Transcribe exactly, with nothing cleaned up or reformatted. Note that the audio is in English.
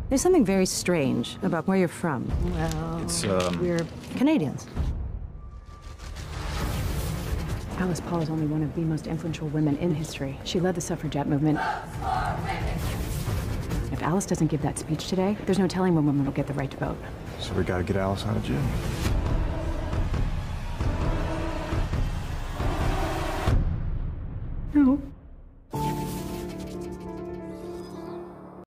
There's something very strange about where you're from. Well, It's, um... we're Canadians. Alice Paul is only one of the most influential women in history. She led the suffragette movement. If Alice doesn't give that speech today, there's no telling when women will get the right to vote. So we gotta get Alice out of jail. No.